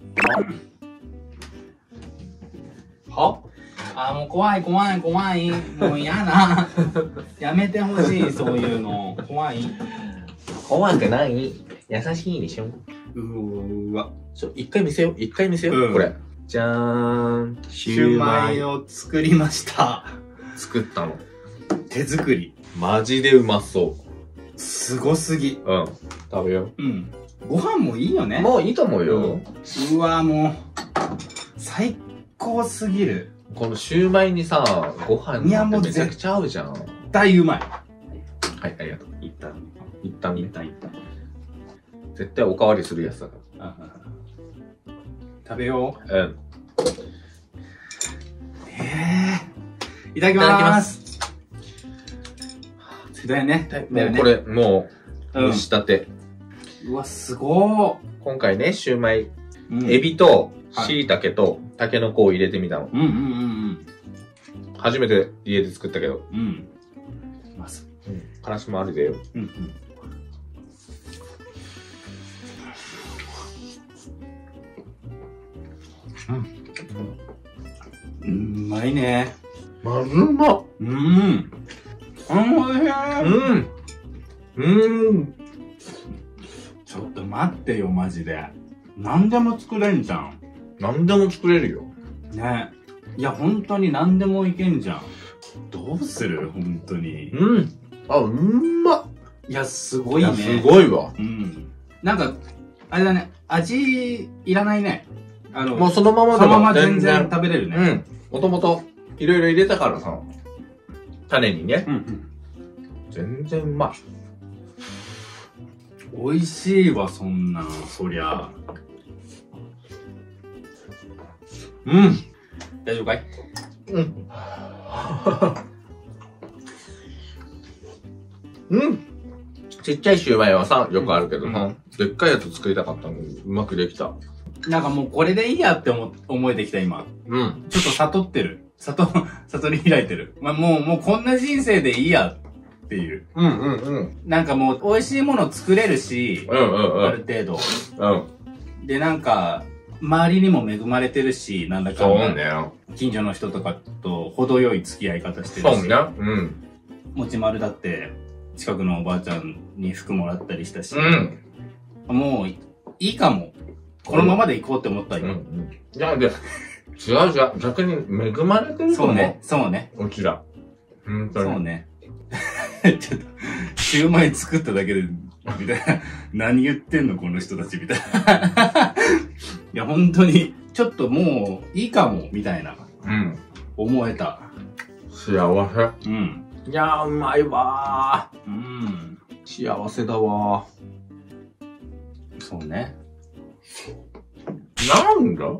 はあ、もう怖い。もう嫌な。やめてほしい、そういうの。怖い。 怖くない。優しいでしょ。 うーわ。 一回見せよう。 うんこれ。じゃーん。 シューマイを作りました。 作ったの。 手作り。 マジでうまそすごすぎ。 う。うん。食べようん。ご飯もいいよう。 ね。 もういいと思うよ。 うわ、もう、最高すぎる。 このシューマイにさ、ご飯いやもうめちゃくちゃ合うじゃん。 絶対うまい。 はい、ありがとう。 一旦。 一旦ね。絶対おかわりするやつだか食べよう。 ら。うん。 いただきます。だよね。 もうこれ、もう、 うん蒸したて。 うわ、すご今回ね、シューマイ、 ー。 エビと、 はい椎茸と、タケノコを入れてみたの。 うん。 初めて家で作ったけど。 まず。 からしもあるでよ。 うまいね。 まずうまっ。 おいしい。ちょっと待ってよ、マジで。何でも作れんじゃん。 何でも作れるよ。 ね。いや、本当に何でもいけんじゃん。どうする本当に。 あ、うんまっ。 いや、すごいね。 すごいわ。 なんか、あれだね、味いらないね。 もうそのままでもそのまま全然食べれるね。 もともと、いろいろ入れたからさ、種にね。全然うまい。 美味しいわ、そんな、そりゃ。大丈夫かい？ ちっちゃいシューマイはさ、よくあるけどさ、でっかいやつ作りたかったのに、うまくできた。 なんかもうこれでいいやって思えてきた、今。ちょっと悟ってる。悟り開いてる。まあ、もうこんな人生でいいやっていう。なんかもう美味しいもの作れるし、ある程度。で、なんか、周りにも恵まれてるし、なんだかんだ。近所の人とかと程よい付き合い方してるし。 そうね。 もちまるだって、近くのおばあちゃんに服もらったりしたし。もう、いいかも。このままで行こうって思ったよ。 いや、違う。逆に恵まれてると思う。 そうね。 うちら。本当に。 そうね。ちょっと、シューマイ作っただけで、みたいな。何言ってんのこの人たちみたいな。いや、本当に、ちょっともう、いいかも、みたいな。思えた。 幸せ。いやー、うまいわー。幸せだわー。 そうね。 なんだ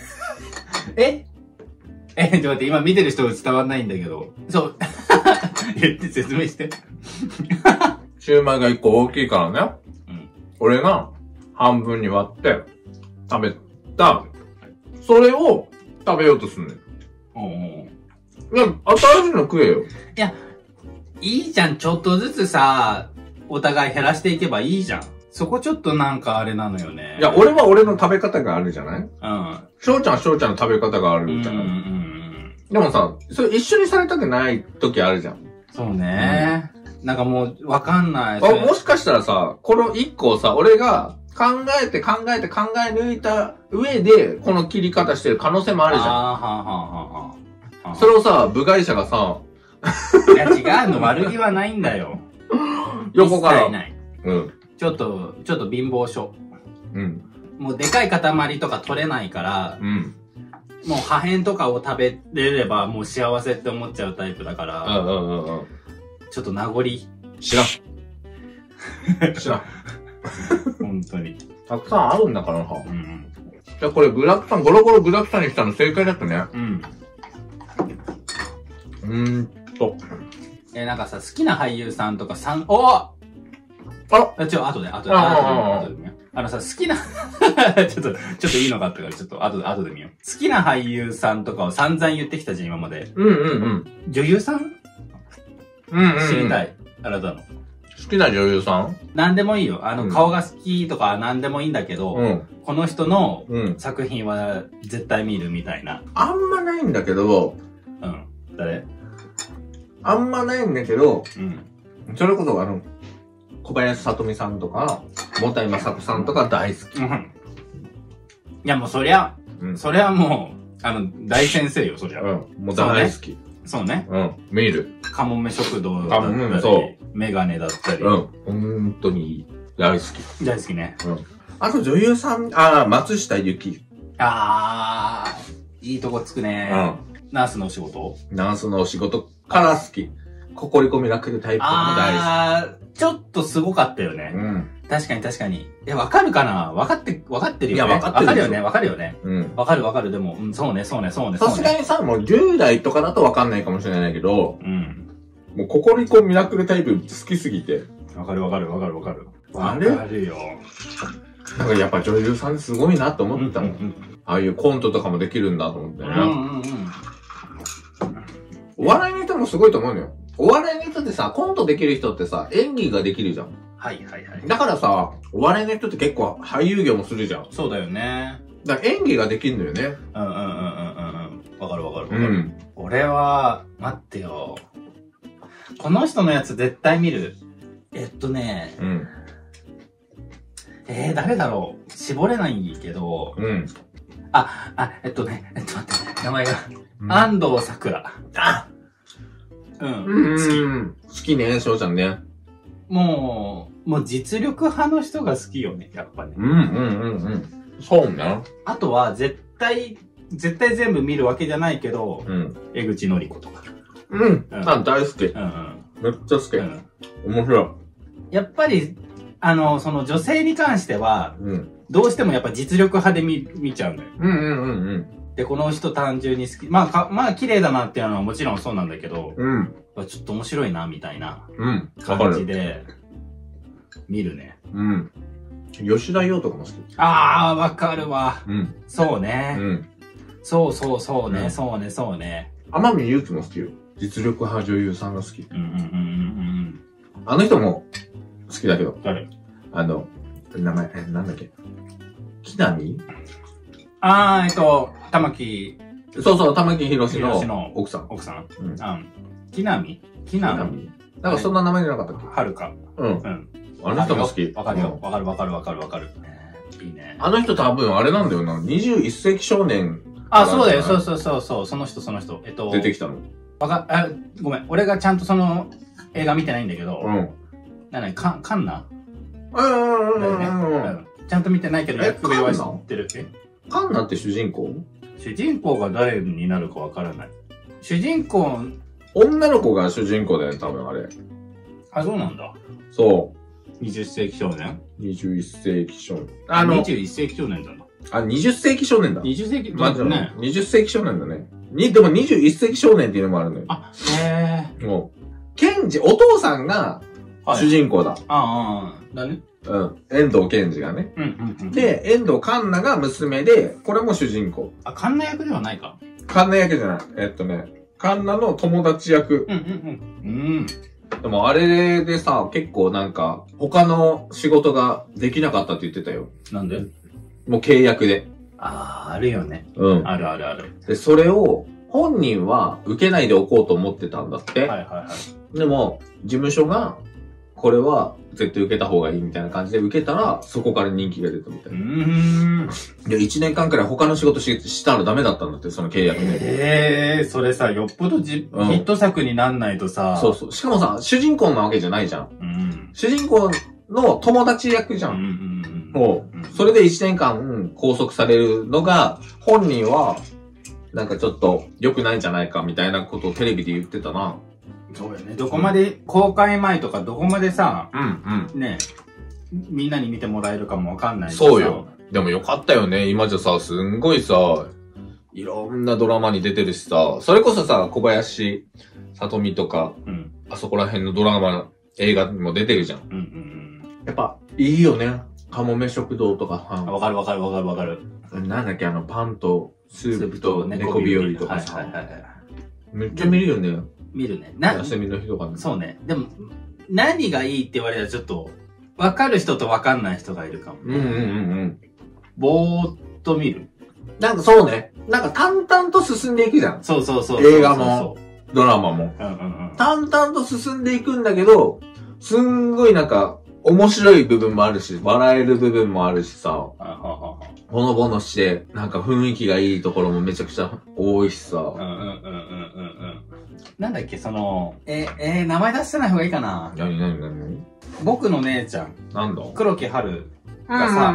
ちょっと待って、今見てる人伝わんないんだけど。そう。言って説明して。 シューマイが一個大きいからね。俺が半分に割って食べた、それを食べようとすんねん。いや、新しいの食えよ。 いや、いいじゃん。ちょっとずつさ、お互い減らしていけばいいじゃん。そこちょっとなんかあれなのよね。 いや、俺は俺の食べ方があるじゃない？翔ちゃんは翔ちゃんの食べ方があるじゃない？でもさ、それ一緒にされたくない時あるじゃん。 そうね。なんかもう、わかんない。 もしかしたらさ、この一個をさ、俺が考え抜いた上で、この切り方してる可能性もあるじゃん。それをさ、部外者がさ、 いや違うの、悪気はないんだよ。 横から。 一切ない。ちょっと貧乏症。もうでかい塊とか取れないから、もう破片とかを食べれればもう幸せって思っちゃうタイプだから、ちょっと名残。 知らん。 本当に。 たくさんあるんだからさ。じゃあこれゴロゴロ具沢山にしたの正解だったね。 なんかさ、好きな俳優さんとか後で見よう。さ、好きなちょっといいのかあったから、ちょっと後で見よう。好きな俳優さんとかを散々言ってきたじゃん、今まで。女優さん知りたい。あなたの。 好きな女優さん？ なんでもいいよ。顔が好きとかなんでもいいんだけど、この人の作品は絶対見るみたいな。 あんまないんだけど、 誰？ あんまないんだけど、それこそ小林聡美さんとか、茂田井雅子さんとか大好き。いやもうそりゃもう、大先生よ、そりゃ。 もう大好き。 そうね。 見る。 かもめ食堂だったり、メガネだったり。 本当に大好き。 大好きね。 あと女優さん、松下由紀。 いいとこつくね。ナースのお仕事？ ナースのお仕事から好き。ココリコミラクルタイプとかも大好き。ちょっとすごかったよね。確かに確かに。わかるかな？わかってるよね。いや、わかるよね。わかるよね。わかる。でも、そうね。さすがにさ、もう10代とかだとわかんないかもしれないけど、もうココリコミラクルタイプ好きすぎて。 わかる。 あれ？ わかるよ。 なんかやっぱ女優さんすごいなと思ったもん。ああいうコントとかもできるんだと思ってね。お笑いの人もすごいと思うのよ。お笑いの人ってさ、コントできる人ってさ、演技ができるじゃん。だからさ、お笑いの人って結構俳優業もするじゃん。 そうだよね。 だから演技ができるのよね。 わかる。俺は、待ってよ。この人のやつ絶対見る。誰だろう。絞れないけど。待って、名前が。安藤サクラ。 好きね、翔ちゃんね。 もう実力派の人が好きよね、やっぱね。 そうね。 あとは、絶対全部見るわけじゃないけど、江口のり子とか。 大好き。めっちゃ好き。面白い。 やっぱり、その女性に関しては、どうしてもやっぱ実力派で見ちゃうのよ。で、この人単純に好き。まあ綺麗だなっていうのはもちろんそうなんだけど、ちょっと面白いな、みたいな感じで、見るね。 吉田羊とかも好き。 わかるわ。そうね。そうね。 天海祐希も好きよ。実力派女優さんが好き。あの人も好きだけど。 誰？ 名前、なんだっけ？木南？ 玉木。 そう、玉木宏の奥さん。 木南？ なんかそんな名前じゃなかったっけ？ はるか。 あの人も好き。 わかるよ。わかる。いいね。 あの人多分あれなんだよな。21世紀少年。 そうだよ。そう。その人。 出てきたの。 ごめん。俺がちゃんとその映画見てないんだけど。カンナ？ちゃんと見てないけど、役名は知ってる。 カンナって主人公？ 主人公が誰になるかわからない。主人公、 女の子が主人公だよね、多分あれ。 そうなんだ。 そう。 20世紀少年 ?21 世紀少年。 21世紀少年だな。 20世紀少年だ。 20世紀だね。20世紀少年だね。でも21世紀少年っていうのもあるのよ。もう、お父さんが主人公だ。 だね。 遠藤健二がね。で、遠藤環奈が娘で、これも主人公。 環奈役ではないか。 環奈役じゃない。環奈の友達役。でもあれでさ、結構なんか、他の仕事ができなかったって言ってたよ。 なんで？ もう契約で。 あるよね。ある。 で、それを、本人は受けないでおこうと思ってたんだって。でも、事務所が、これは絶対受けた方がいいみたいな感じで受けたら、そこから人気が出たみたいな。いや、1年間くらい他の仕事したらダメだったんだって、その契約で。 それさ、よっぽどヒット作になんないとさ。 そう。しかもさ、主人公なわけじゃないじゃん。主人公の友達役じゃん。もう、それで1年間拘束されるのが、本人は、なんかちょっと良くないんじゃないかみたいなことをテレビで言ってたな。 そうよね。どこまで、公開前とかどこまでさ、ね、みんなに見てもらえるかもわかんないしさ。 そうよ。でもよかったよね。今じゃさ、すんごいさ、いろんなドラマに出てるしさ、それこそさ、小林聡美とか、あそこら辺のドラマ、映画にも出てるじゃん。やっぱ、いいよね。かもめ食堂とか。 わかる。 なんだっけ、パンとスープと猫日和とかさ。めっちゃ見るよね。 見るね。 休みの日とかね。 そうね。でも、 何がいいって言われたらちょっと、わかる人とわかんない人がいるかも。ぼーっと見る。 なんかそうね。なんか淡々と進んでいくじゃん。 そうそうそう。 映画も、ドラマも。淡々と進んでいくんだけど、すんごいなんか、面白い部分もあるし、笑える部分もあるしさ、ほのぼのして、なんか雰囲気がいいところもめちゃくちゃ多いしさ。 なんだっけ、その、名前出してない方がいいかな。 何僕の姉ちゃん。 なんだ黒木春がさ、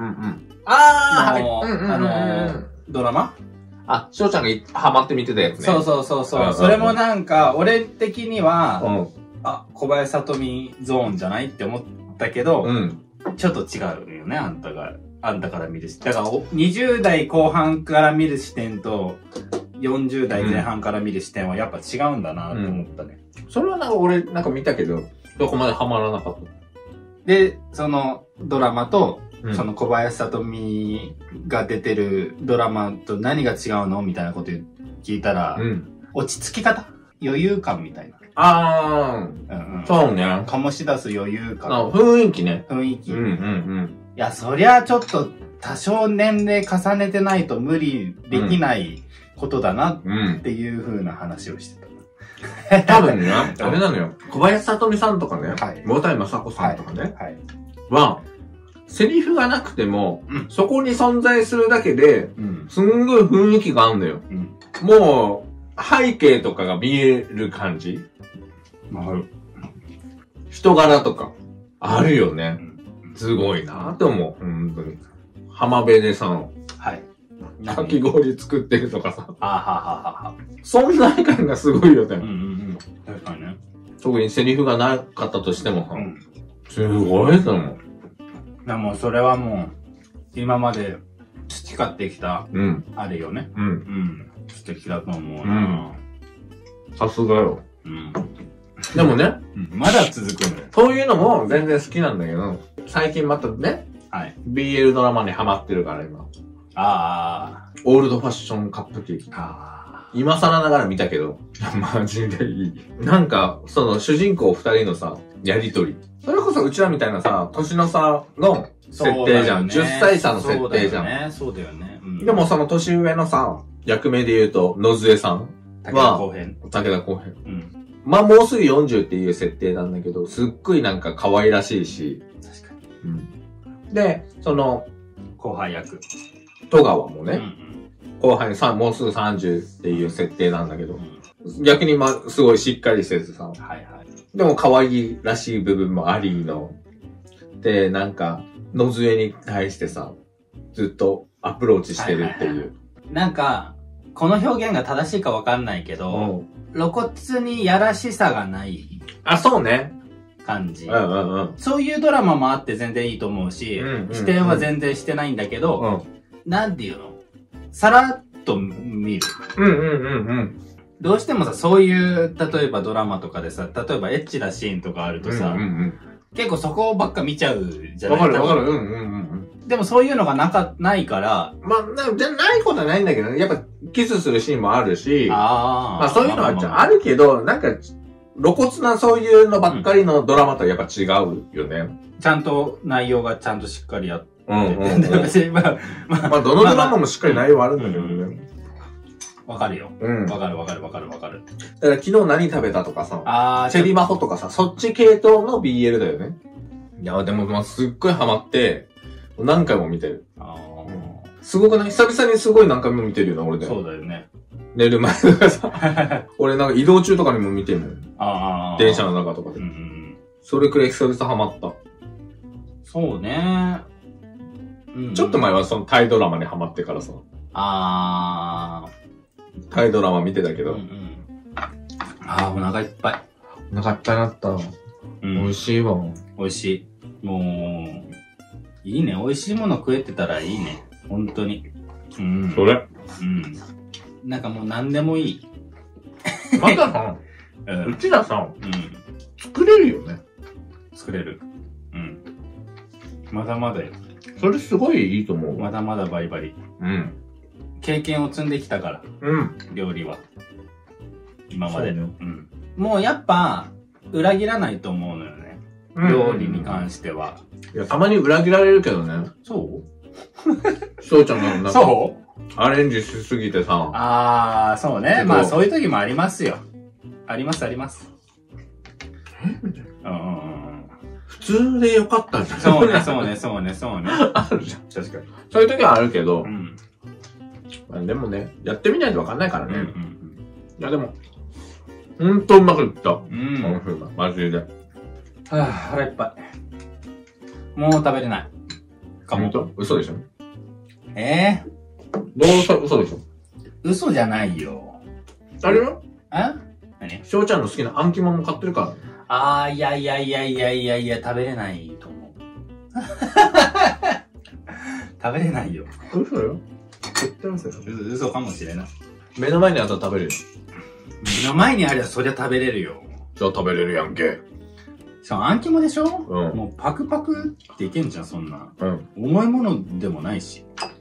ドラマ翔ちゃんがハマって見てたやつね。 そう。それもなんか、俺的には、小林聡美ゾーンじゃないって思ったけど、ちょっと違うよね、あんたから見るし。だから、20代後半から見る視点と、40代前半から見る視点はやっぱ違うんだなと思ったね。 それはなんか俺なんか見たけど、どこまでハマらなかった。 で、そのドラマと、その小林聡美が出てるドラマと何が違うのみたいなこと聞いたら、落ち着き方余裕感みたいな。 そうね。 醸し出す余裕感。 雰囲気ね。 雰囲気。いや、そりゃちょっと多少年齢重ねてないと無理できないことだなっていう風な話をしてた。多分ね、あれなのよ。小林聡美さんとかね、大谷雅子さんとかね、は、セリフがなくても、そこに存在するだけで、すんごい雰囲気があるんだよ。もう、背景とかが見える感じ。人柄とか、あるよね。すごいなって思う。本当に。浜辺でさ、かき氷作ってるとかさ。存在感がすごいよね。 確かにね。 特にセリフがなかったとしてもさ、すごいと思う。 もうそれはもう、今まで培ってきた、あれよね。素敵だと思うな。 さすがよ。でもね、 まだ続くのよ。 そういうのも全然好きなんだけど、最近またね、BL ドラマにハマってるから今。オールドファッションカップケーキ。今更ながら見たけど、マジでいい。なんか、その主人公二人のさ、やりとり。それこそうちらみたいなさ、年の差の設定じゃん。10歳差の設定じゃん。 そうだよね。 でもその年上のさ、役名で言うと、野添さんは、武田浩平。まあもうすぐ40っていう設定なんだけど、すっごいなんか可愛らしいし。 確かに。 で、その、 後輩役。 戸川もね、後輩にもうすぐ30っていう設定なんだけど、逆にすごいしっかりせずさ、でも可愛いらしい部分もありの、で、なんか、野添に対してさ、ずっとアプローチしてるっていう。 なんか、この表現が正しいかわかんないけど、露骨にやらしさがない。 そうね。 感じ。そういうドラマもあって全然いいと思うし、視点は全然してないんだけど、なんていうのさらっと見る。どうしてもさ、そういう、例えばドラマとかでさ、例えばエッチなシーンとかあるとさ、結構そこばっか見ちゃうじゃないですか。わかる。でもそういうのがないから。 じゃないことはないんだけどね。やっぱキスするシーンもあるし、そういうのはあるけど、なんか、露骨なそういうのばっかりのドラマとはやっぱ違うよね。 ちゃんと内容がちゃんとしっかりやって。 どのドラマもしっかり内容はあるんだけどね。 わかるよ。わかる。だから昨日何食べたとかさ、チェリマホとかさ、そっち系統の BL だよね。いや、でもすっごいハマって、何回も見てる。すごくない？久々にすごい何回も見てるよな、俺で。 そうだよね。 寝る前とかさ、俺なんか移動中とかにも見てるもん。電車の中とかで。それくらい久々ハマった。 そうね。 ちょっと前はそのタイドラマにハマってからさ。タイドラマ見てたけど。 お腹いっぱい。 お腹いっぱいになった。美味しいわ。 美味しい。もう、いいね。美味しいもの食えてたらいいね。本当に。 それ。 なんかもう何でもいい。 まださ、うちらさ、作れるよね。 作れる。まだまだよ。 それすごいいいと思う。 まだまだバリバリ。経験を積んできたから。料理は。今まで。もうやっぱ、 裏切らないと思うのよね。料理に関しては。 いや、たまに裏切られるけどね。 そう翔ちゃんがなんか、 そうアレンジしすぎてさ。 あー、そうね。まあそういう時もありますよ。あります、あります。 普通でよかったんじゃん。 そうね、そうね、そうね、そうね。 あるじゃん。確かに。そういう時はあるけど、まあでもね、やってみないとわかんないからね。いやでも、ほんとうまくいった。この風が、マジで。 はぁ、腹いっぱい。もう食べれない。 かも。嘘でしょ？どうせ嘘でしょ？ 嘘じゃないよ。 あれよ？ 何？ 翔ちゃんの好きなあん肝も買ってるから。 あー、いや、食べれないと思う。食べれないよ。 嘘よ。絶対嘘よ。 嘘かもしれない。 目の前にあったら食べれるよ。 目の前にありゃそりゃ食べれるよ。 じゃあ食べれるやんけ。 しかもあん肝でしょ？ うん。 もうパクパクっていけんじゃん、そんな。重いものでもないし。